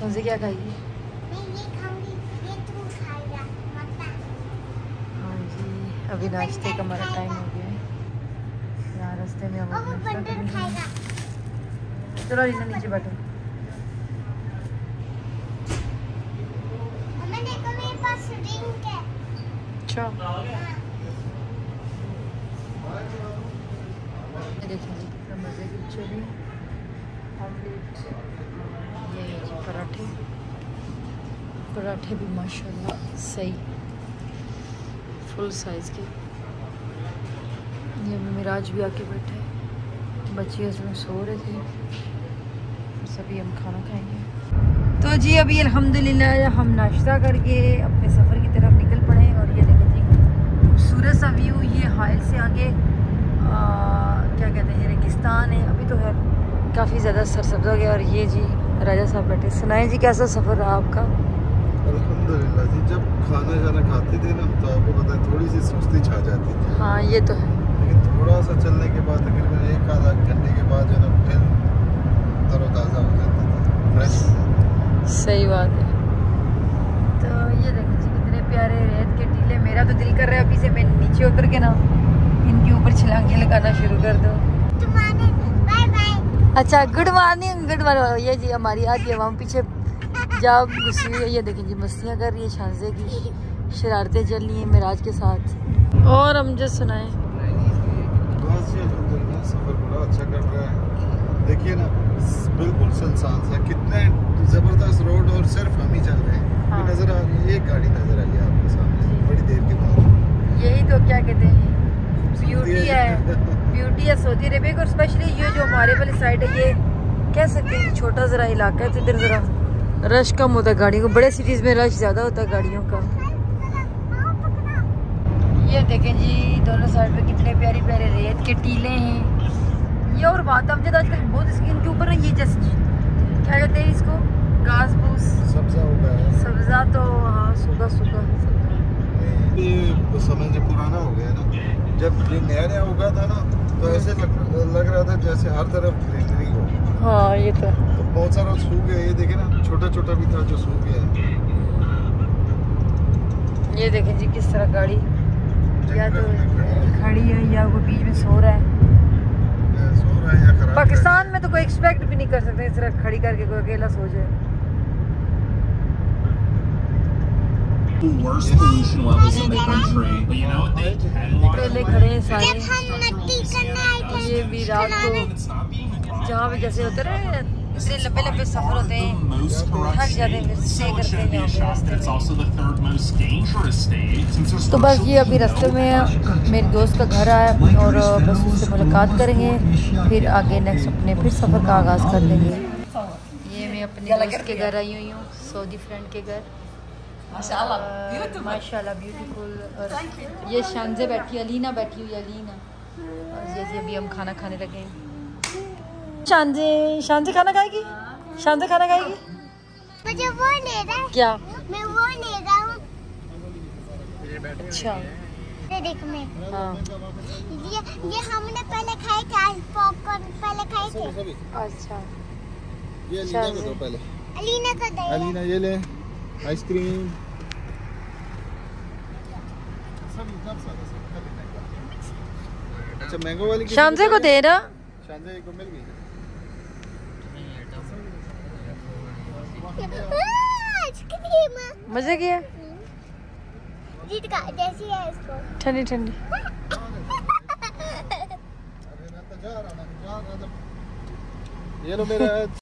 शांजे क्या खाएगी? मैं ये खाऊंगी, ये तू खाएगा मत। हाँ जी, अभी नाश्ते का हमारा टाइम हो गया है। यहाँ रास्ते में हम और वो बंदर खाएगा। चलो रीना नीचे बैठो। मम्मी देखो मेरे पास रिंग है। अच्छा हाँ। देखिए जी कितना मज़े की चली ऑमलेट। ये है जी पराठे, पराठे भी माशाल्लाह सही फुल साइज़ के। ये मिराज भी आके बैठे हैं, बच्चे उसमें सो रहे थे, सभी हम खाना खाएंगे। तो जी अभी अल्हम्दुलिल्लाह हम नाश्ता करके अपने सफ़र की तरफ निकल पड़े और ये देखें जी खूबसूरत सा व्यू। ये हाइल से आगे क्या कहते हैं रेगिस्तान है, अभी तो है काफ़ी ज़्यादा सरसब्ज़ हो गया। और ये जी राजा साहब बैठे। सुनाए जी कैसा सफ़र रहा आपका? अल्हम्दुलिल्लाह जी, जब खाना जाना खाते थे ना तो आपको पता है थोड़ी सी सुस्ती छा जाती थी। हाँ ये तो है, लेकिन थोड़ा सा चलने के बाद तकरीबन 1-आधा घंटे के बाद जो है ना फिर तरोताज़ा हो जाते थे, फ्रेश हो जाते थे। सही बात है। तो ये देखो जी कितने प्यारे रेत के टीले। मेरा तो दिल कर रहा है अभी से मैं नीचे उतर के ना इनके ऊपर छलांगे लगाना शुरू कर दो। तुम्हारे बाय बाय। अच्छा गुड मॉर्निंग, गुड मॉर्निंग। ये जी हमारी आज ये वहाँ पीछे जब घुसी हुई है। ये देखें जी मस्तियाँ कर रही है, शांजे की शरारतें चल रही हैं मिराज के साथ। और हम जो सुनाए बस ये अल्हम्दुलिल्लाह सफ़र बड़ा अच्छा कर रहा है। देखिए ना बिल्कुल सुनसान सा, कितने ज़बरदस्त रोड और सिर्फ हम ही चल रहे हैं। हाँ। नज़र आ रही है एक गाड़ी नज़र आई है आपके सामने बड़ी देर के बाद। यही तो क्या कहते हैं ब्यूटी है, ब्यूटी है सऊदी अरेबिया की। और स्पेशली ये जो हमारे वाली साइड है ये कह सकते हैं छोटा ज़रा इलाका है, तो इधर ज़रा रश कम होता है गाड़ियों को। बड़े सिटीज़ में रश ज़्यादा होता है गाड़ियों का। ये देखें जी दोनों साइड पे कितने प्यारे प्यारे रेत के टीले हैं। ये और बात अब जब आजकल बहुत स्किन के ऊपर ना ये जस्ट क्या कहते हैं इसको घास फूस सब्जा हो गया है। सब्जा तो हाँ सूखा सूखा ये समय जो पुराना हो गया ना, जब ये नया नया उगा था ना तो ऐसे लग रहा था जैसे हर तरफ ग्रीनरी हो। हाँ ये तो तो बहुत सारा सूख गया। ये देखे ना छोटा छोटा भी था जो सूख गया है। ये देखें जी किस तरह गाड़ी या तो खड़ी है या वो बीच में सो रहा है। सो रहा है या खराब पाकिस्तान में तो कोई एक्सपेक्ट भी नहीं कर सकते इस तरह खड़ी करके कोई अकेला सो जाए। Worst pollution levels in the country, but you know what they पहले खड़े हैं सारे। हम नट्टी करने आए थे। ये भी रात को जहाँ पे जैसे होते रहे इतने लंबे लंबे सफर होते हैं, थक जाते हैं, फिर स्टे करते हैं यहाँ पे रास्ते में। तो बस ये अभी रास्ते में है, मेरे दोस्त का घर आया और बस उससे मुलाकात करेंगे, फिर आगे नेक्स्ट अपने फिर सफ़र का आगाज़ कर लेंगे। ये मैं अपने दोस्त के घर आई हुई हूँ, सऊदी फ्रेंड के घर। माशाल्लाह ब्यूटीफुल। और ये शांजे बैठी, अलीना बैठी हुई, अलीना। और जैसे अभी हम खाना खाने लगे हैं। शांजे शांजे खाना खाएगी, शांजे खाना खाएगी। मुझे वो ले रहा है। क्या? मैं वो ले रहा हूँ। अच्छा ये देख मैं। हाँ ये हमने पहले खाए थे, आज पॉपकॉर्न पहले खाए थे। अच्छा ये अलीना को दो पहले। अलीना को दे। अलीना ये ले आइसक्रीम। अच्छा मैंगो वाली शांजे को दे ना। शांजे को मिल गई। आइसक्रीम मजे की है, जीत का जैसी है इसको। ठंडी ठंडी। ये लो मेरा